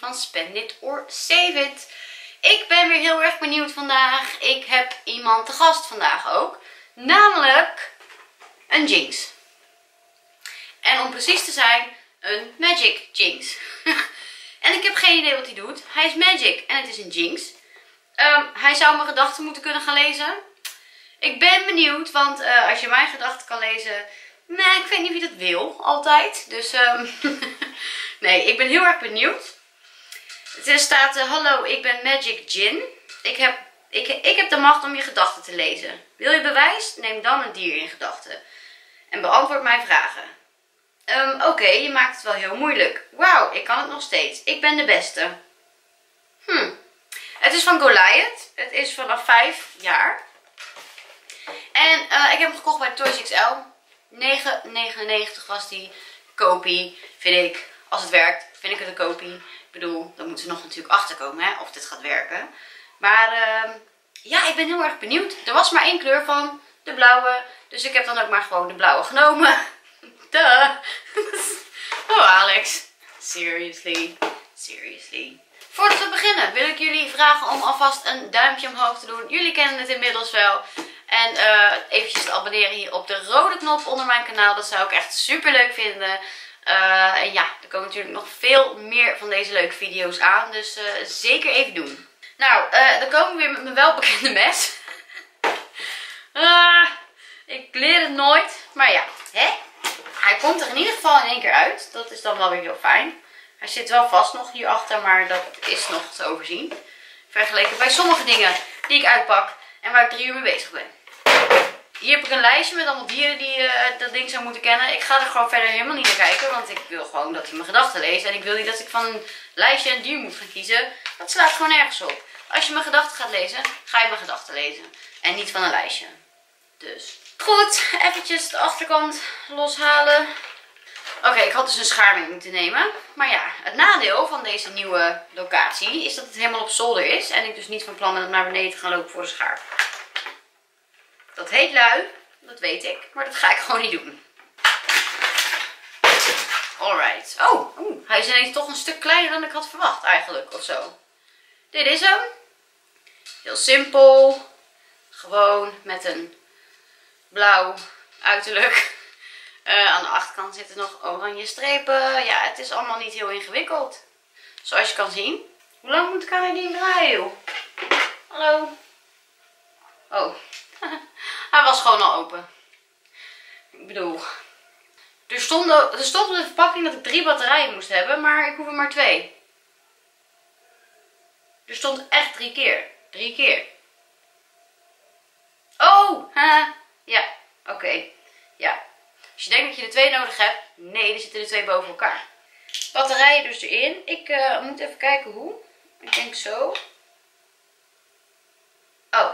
van Spend It or Save It. Ik ben weer heel erg benieuwd vandaag. Ik heb iemand te gast vandaag ook. Namelijk een Jinx. En om precies te zijn, een Magic Jinx. En ik heb geen idee wat hij doet. Hij is Magic en het is een Jinx. Hij zou mijn gedachten moeten kunnen gaan lezen. Ik ben benieuwd, want als je mijn gedachten kan lezen... Nee, ik weet niet of je dat wil, altijd. Dus, nee, ik ben heel erg benieuwd. Er staat, hallo, ik ben Magic Jin. Ik heb de macht om je gedachten te lezen. Wil je bewijs? Neem dan een dier in gedachten. En beantwoord mijn vragen. Oké, je maakt het wel heel moeilijk. Wauw, ik kan het nog steeds. Ik ben de beste. Het is van Goliath. Het is vanaf 5 jaar. En ik heb hem gekocht bij Toys XL. 9,99 was die. Kopie, vind ik. Als het werkt, vind ik het een kopie. Ik bedoel, dan moeten ze nog natuurlijk achterkomen, hè, of dit gaat werken. Maar ja, ik ben heel erg benieuwd. Er was maar 1 kleur van, de blauwe. Dus ik heb dan ook maar gewoon de blauwe genomen. Duh. Oh, Alex. Seriously. Seriously. Voordat we beginnen wil ik jullie vragen om alvast een duimpje omhoog te doen. Jullie kennen het inmiddels wel. En eventjes te abonneren hier op de rode knop onder mijn kanaal. Dat zou ik echt super leuk vinden. En ja, er komen natuurlijk nog veel meer van deze leuke video's aan. Dus zeker even doen. Nou, dan komen we weer met mijn welbekende mes. Ik leer het nooit. Maar ja, hè? Hij komt er in ieder geval in 1 keer uit. Dat is dan wel weer heel fijn. Hij zit wel vast nog hierachter, maar dat is nog te overzien. Vergeleken bij sommige dingen die ik uitpak en waar ik 3 uur mee bezig ben. Hier heb ik een lijstje met allemaal dieren die dat ding zou moeten kennen. Ik ga er gewoon verder helemaal niet naar kijken, want ik wil gewoon dat hij mijn gedachten leest. En ik wil niet dat ik van een lijstje een dier moet gaan kiezen. Dat slaat gewoon nergens op. Als je mijn gedachten gaat lezen, ga je mijn gedachten lezen. En niet van een lijstje. Dus. Goed, eventjes de achterkant loshalen. Oké, ik had dus een schaar mee moeten nemen. Maar ja, het nadeel van deze nieuwe locatie is dat het helemaal op zolder is. En ik dus niet van plan ben om naar beneden te gaan lopen voor de schaar. Dat heet lui, dat weet ik. Maar dat ga ik gewoon niet doen. Alright. Oh, hij is ineens toch een stuk kleiner dan ik had verwacht eigenlijk, of zo. Dit is hem. Heel simpel. Gewoon met een blauw uiterlijk. Aan de achterkant zitten nog oranje strepen. Ja, het is allemaal niet heel ingewikkeld. Zoals je kan zien. Hoe lang moet ik aan die ding draaien, joh? Hallo? Oh. Hij was gewoon al open. Ik bedoel. Er stond op de verpakking dat ik 3 batterijen moest hebben. Maar ik hoef er maar 2. Er stond echt 3 keer. 3 keer. Oh! Ja, oké. Ja. Als je denkt dat je er 2 nodig hebt. Nee, er zitten er 2 boven elkaar. Batterijen dus erin. Ik moet even kijken hoe. Ik denk zo. Oh.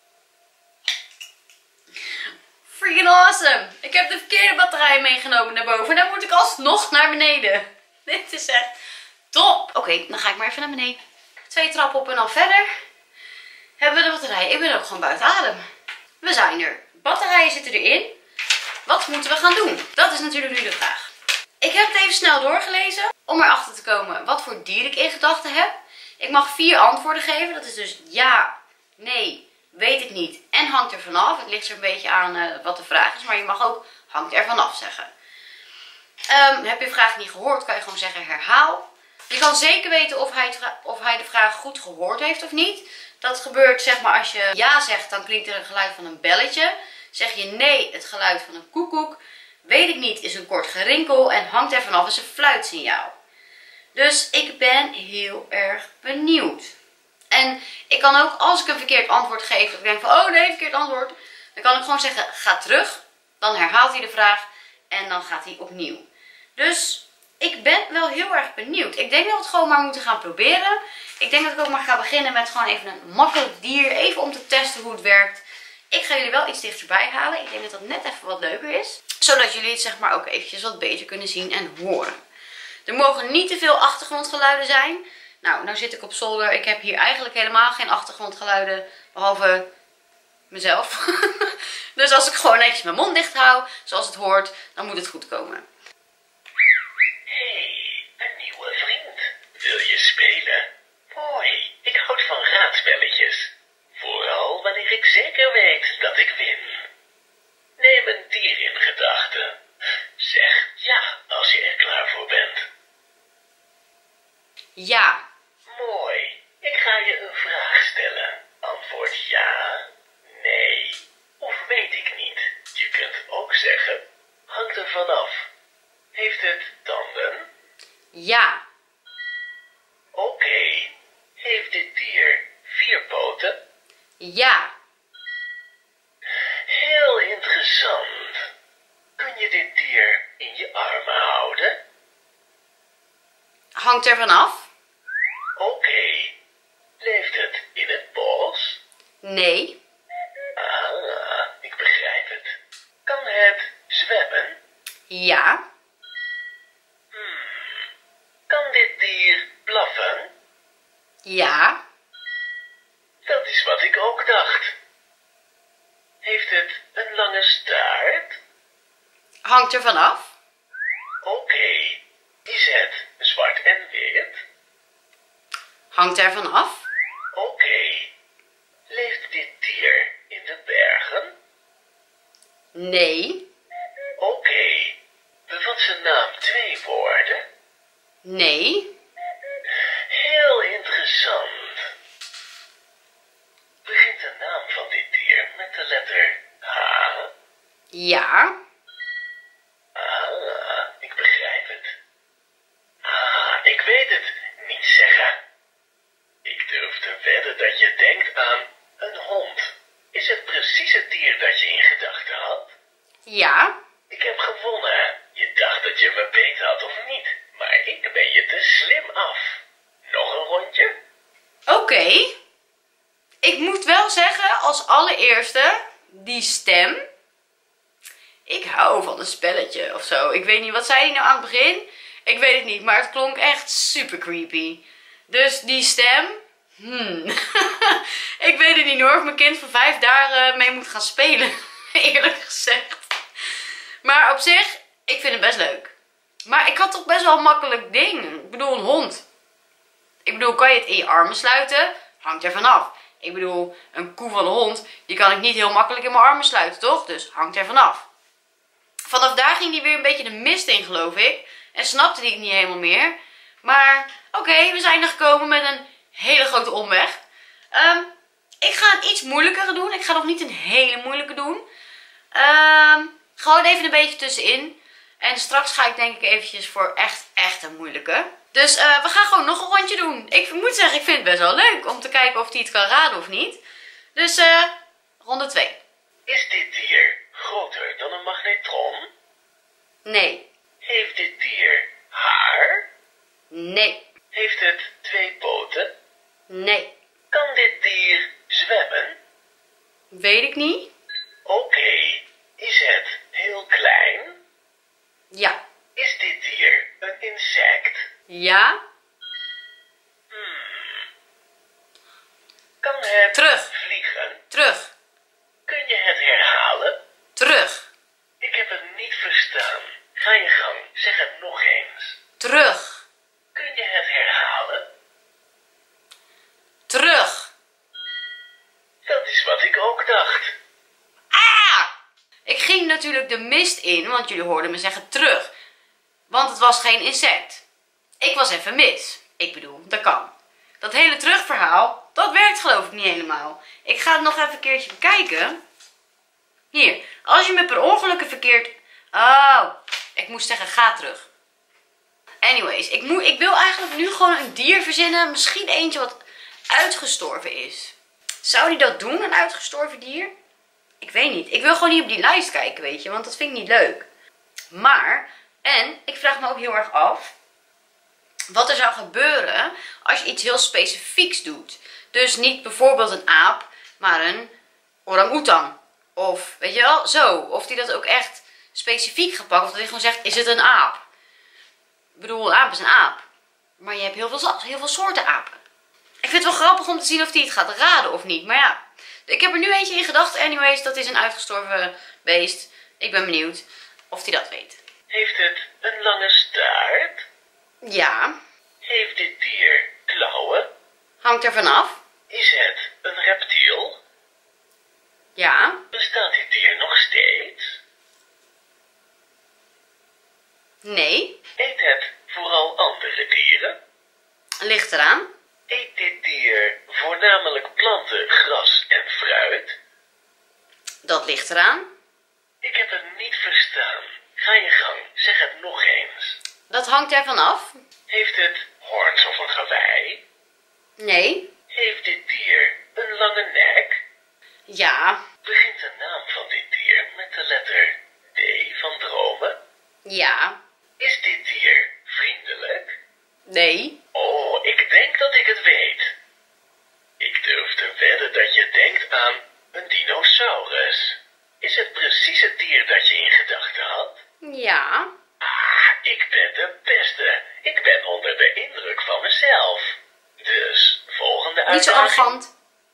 Freaking awesome. Ik heb de verkeerde batterij meegenomen naar boven. En dan moet ik alsnog naar beneden. Dit is echt top. Oké, dan ga ik maar even naar beneden. 2 trappen op en dan verder. Hebben we de batterij. Ik ben ook gewoon buiten adem. We zijn er. Batterijen zitten erin. Wat moeten we gaan doen? Dat is natuurlijk nu de vraag. Ik heb het even snel doorgelezen om erachter te komen wat voor dier ik in gedachten heb. Ik mag 4 antwoorden geven. Dat is dus ja, nee, weet ik niet en hangt er vanaf. Het ligt er een beetje aan wat de vraag is, maar je mag ook hangt er vanaf zeggen. Heb je de vraag niet gehoord, kan je gewoon zeggen herhaal. Je kan zeker weten of hij de vraag goed gehoord heeft of niet. Dat gebeurt zeg maar als je ja zegt, dan klinkt er een geluid van een belletje. Zeg je nee, het geluid van een koekoek. Weet ik niet is een kort gerinkel en hangt er vanaf is een fluitsignaal. Dus ik ben heel erg benieuwd. En ik kan ook, als ik een verkeerd antwoord geef, of ik denk van oh nee, verkeerd antwoord. Dan kan ik gewoon zeggen ga terug. Dan herhaalt hij de vraag en dan gaat hij opnieuw. Dus ik ben wel heel erg benieuwd. Ik denk dat we het gewoon maar moeten gaan proberen. Ik denk dat ik ook maar ga beginnen met gewoon even een makkelijk dier. Even om te testen hoe het werkt. Ik ga jullie wel iets dichterbij halen. Ik denk dat dat net even wat leuker is. Zodat jullie het zeg maar ook eventjes wat beter kunnen zien en horen. Er mogen niet te veel achtergrondgeluiden zijn. Nou zit ik op zolder. Ik heb hier eigenlijk helemaal geen achtergrondgeluiden. Behalve mezelf. Dus als ik gewoon netjes mijn mond dicht hou, zoals het hoort, dan moet het goed komen. Hey, een nieuwe vriend. Wil je spelen? Mooi, ik houd van raadspelletjes. Vooral wanneer ik zeker weet dat ik win. Neem een dier in gedachten. Zeg ja als je er klaar voor bent. Ja. Mooi, ik ga je een vraag stellen. Antwoord ja, nee of weet ik niet. Je kunt ook zeggen, hangt er vanaf. Heeft het tanden? Ja. Oké. Heeft dit dier 4 poten? Ja. Heel interessant. Kun je dit dier in je armen houden? Hangt er vanaf? Oké. Leeft het in het bos? Nee. Ah, ik begrijp het. Kan het zwemmen? Ja. Kan dit dier blaffen? Ja. Dat is wat ik ook dacht. Heeft het een lange staart? Hangt er vanaf? Oké. Is het zwart en wit? Hangt er vanaf? Oké. Leeft dit dier in de bergen? Nee. Oké. Bevat zijn naam 2 woorden? Nee. Heel interessant. Begint de naam van dit dier met de letter H? Ja. Ah, ik begrijp het. Ah, ik weet het. Niet zeggen. Ik durf te wedden dat je denkt aan een hond. Is het precies het dier dat je in gedachten had? Ja. Ik heb gewonnen. Je dacht dat je me beet had of niet. Maar ik ben je te slim af. Nog een rondje? Oké. Ik moet wel zeggen, als allereerste, die stem. Ik hou van een spelletje of zo. Ik weet niet, wat zei hij nou aan het begin? Ik weet het niet, maar het klonk echt super creepy. Dus die stem, ik weet het niet hoor, of mijn kind van 5 daar mee moet gaan spelen. Eerlijk gezegd. Maar op zich, ik vind het best leuk. Maar ik had toch best wel een makkelijk ding. Ik bedoel, een hond. Ik bedoel, kan je het in je armen sluiten? Hangt er vanaf. Ik bedoel, een koe van een hond, die kan ik niet heel makkelijk in mijn armen sluiten, toch? Dus hangt er vanaf. Vanaf daar ging hij weer een beetje de mist in, geloof ik. En snapte hij het niet helemaal meer. Maar oké, we zijn er gekomen met een hele grote omweg. Ik ga een iets moeilijkere doen. Ik ga nog niet een hele moeilijke doen. Gewoon even een beetje tussenin. En straks ga ik denk ik eventjes voor echt een moeilijke. Dus we gaan gewoon nog een rondje doen. Ik moet zeggen, ik vind het best wel leuk om te kijken of hij het kan raden of niet. Dus ronde 2. Is dit dier groter dan een magnetron? Nee. Heeft dit dier haar? Nee. Heeft het 2 poten? Nee. Kan dit dier zwemmen? Weet ik niet. Oké. Is het heel klein? Ja. Is dit dier een insect? Ja. Kan het Terug. vliegen? Terug. Kun je het herhalen? Terug. Ik heb het niet verstaan. Ga je gang, zeg het nog eens. Terug. Kun je het herhalen? Terug. Dat is wat ik ook dacht. Ah! Ik ging natuurlijk de mist in, want jullie hoorden me zeggen terug. Want het was geen insect. Ik was even mis. Ik bedoel, dat kan. Dat hele terugverhaal, dat werkt geloof ik niet helemaal. Ik ga het nog even een keertje bekijken. Hier, als je me per ongeluk verkeerd... Oh, ik moest zeggen ga terug. Anyways, ik wil eigenlijk nu gewoon een dier verzinnen. Misschien eentje wat uitgestorven is. Zou die dat doen, een uitgestorven dier? Ik weet niet. Ik wil gewoon niet op die lijst kijken, weet je. Want dat vind ik niet leuk. Maar, en ik vraag me ook heel erg af... wat er zou gebeuren als je iets heel specifieks doet. Dus niet bijvoorbeeld een aap, maar een orang-oetan. Of, weet je wel, zo. Of die dat ook echt specifiek gaat pakken. Of dat hij gewoon zegt, is het een aap? Ik bedoel, een aap is een aap. Maar je hebt heel veel soorten apen. Ik vind het wel grappig om te zien of hij het gaat raden of niet. Maar ja, ik heb er nu eentje in gedacht. Anyways, dat is een uitgestorven beest. Ik ben benieuwd of hij dat weet. Heeft het een lange staart? Ja. Heeft dit dier Hangt er vanaf. Is het een reptiel? Ja. Bestaat dit dier nog steeds? Nee. Eet het vooral andere dieren? Ligt eraan. Eet dit dier voornamelijk planten, gras en fruit? Dat ligt eraan. Ik heb het niet verstaan. Ga je gang, zeg het nog eens. Dat hangt er vanaf. Heeft het hoorns of een gewei? Nee. Heeft dit dier een lange nek? Ja. Begint de naam van dit dier met de letter D van dromen? Ja. Is dit dier vriendelijk? Nee. Oh, ik denk dat ik het weet. Ik durf te wedden dat je denkt aan een dinosaurus. Is het precies het dier dat je in gedachten had? Ja. Ah, ik ben de beste. Ik ben onder de indruk van mezelf. Dus, volgende Niet zo uitdaging. arrogant.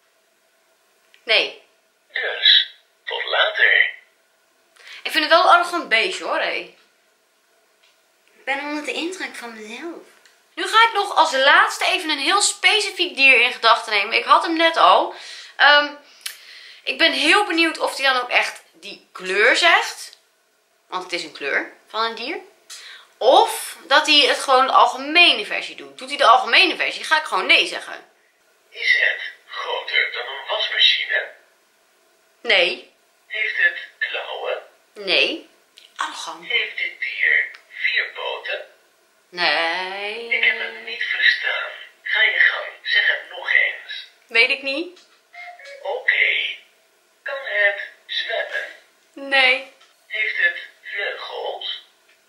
Nee. Dus, tot later. Ik vind het wel een arrogant beestje hoor, hé. Ik ben onder de indruk van mezelf. Nu ga ik nog als laatste even een heel specifiek dier in gedachten nemen. Ik had hem net al. Ik ben heel benieuwd of hij dan ook echt die kleur zegt. Want het is een kleur van een dier. Of dat hij het gewoon de algemene versie doet. Doet hij de algemene versie, ga ik gewoon nee zeggen. Is het groter dan een wasmachine? Nee. Heeft het klauwen? Nee. Arrogant. Heeft dit dier 4 poten? Nee. Ik heb het niet verstaan. Ga je gang, zeg het nog eens. Weet ik niet. Oké. Kan het zwemmen? Nee. Heeft het vleugels?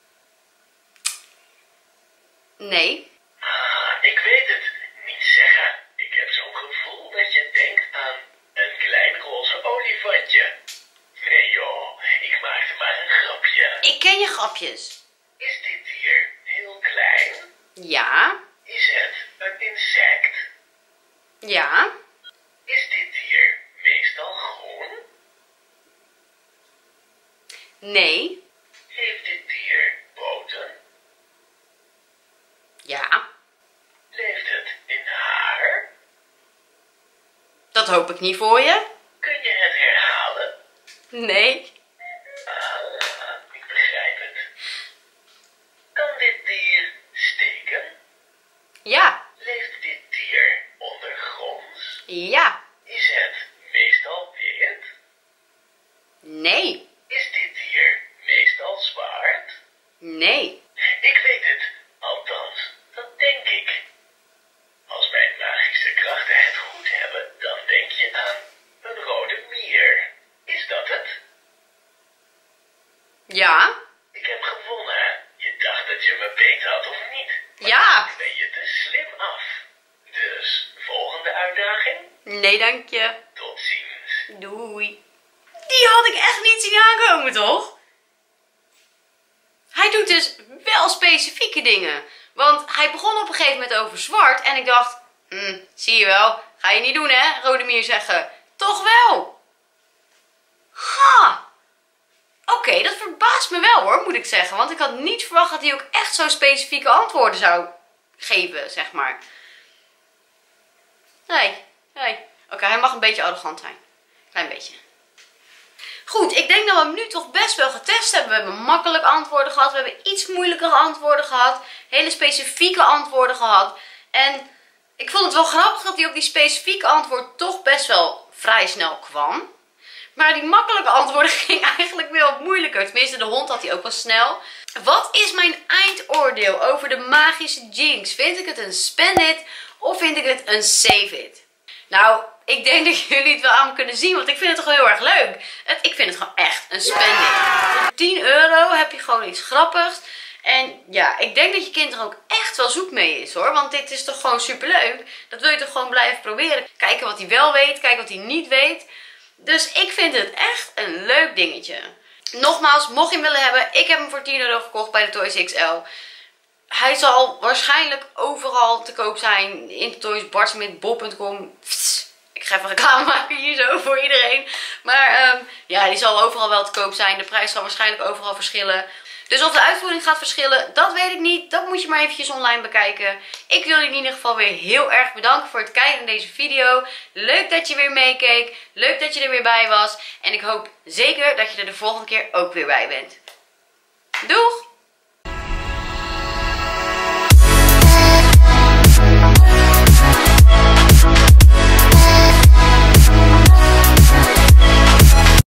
Nee. Ah, ik weet het. Niet zeggen. Ik heb zo'n gevoel dat je denkt aan een klein roze olifantje. Nee joh, ik maakte maar een grapje. Ik ken je grapjes. Is dit dier heel klein? Ja. Is het een insect? Ja. Is dit dier meestal groen? Nee. Heeft dit dier poten? Ja. Leeft het in haar? Dat hoop ik niet voor je. Kun je het herhalen? Nee. Ah, ik begrijp het. Kan dit dier steken? Ja. Leeft dit dier ondergronds? Ja. Is het meestal wit? Nee. Is dit dier meestal zwart? Nee. Ik weet het. Althans, dat denk ik. Als mijn magische krachten het goed hebben, dan denk je aan een rode mier. Is dat het? Ja. Ik heb gewonnen. Je dacht dat je me beet had of niet? Maar Ja. dan ben je te slim af. Dus, volgende uitdaging? Nee, dank je. Tot ziens. Doei. Die had ik echt niet zien aankomen, toch? Hij doet dus wel specifieke dingen. Want hij begon op een gegeven moment over zwart. En ik dacht, zie je wel. Ga je niet doen, hè, Rodemier zeggen. Toch wel. Ha. Oké, dat verbaast me wel hoor, moet ik zeggen. Want ik had niet verwacht dat hij ook echt zo specifieke antwoorden zou geven, zeg maar. Nee. Oké, hij mag een beetje arrogant zijn. Klein beetje. Goed, ik denk dat we hem nu toch best wel getest hebben. We hebben makkelijke antwoorden gehad. We hebben iets moeilijkere antwoorden gehad. Hele specifieke antwoorden gehad. En ik vond het wel grappig dat hij op die specifieke antwoord toch best wel vrij snel kwam. Maar die makkelijke antwoorden gingen eigenlijk weer wat moeilijker. Tenminste, de hond had hij ook wel snel. Wat is mijn eindoordeel over de magische Jinx? Vind ik het een spend it of vind ik het een save it? Nou, ik denk dat jullie het wel aan me kunnen zien, want ik vind het toch heel erg leuk. Ik vind het gewoon echt een spend it. Voor 10 euro heb je gewoon iets grappigs. En ja, ik denk dat je kind er ook echt wel zoek mee is hoor. Want dit is toch gewoon superleuk. Dat wil je toch gewoon blijven proberen. Kijken wat hij wel weet, kijken wat hij niet weet. Dus ik vind het echt een leuk dingetje. Nogmaals, mocht je hem willen hebben, ik heb hem voor 10 euro gekocht bij de Toys XL. Hij zal waarschijnlijk overal te koop zijn. In Toys, Bart Smit, Bol.com. Ik Ik ga even reclame maken hier zo voor iedereen. Maar ja, die zal overal wel te koop zijn. De prijs zal waarschijnlijk overal verschillen. Dus of de uitvoering gaat verschillen, dat weet ik niet. Dat moet je maar eventjes online bekijken. Ik wil je in ieder geval weer heel erg bedanken voor het kijken naar deze video. Leuk dat je weer meekeek. Leuk dat je er weer bij was. En ik hoop zeker dat je er de volgende keer ook weer bij bent. Doeg!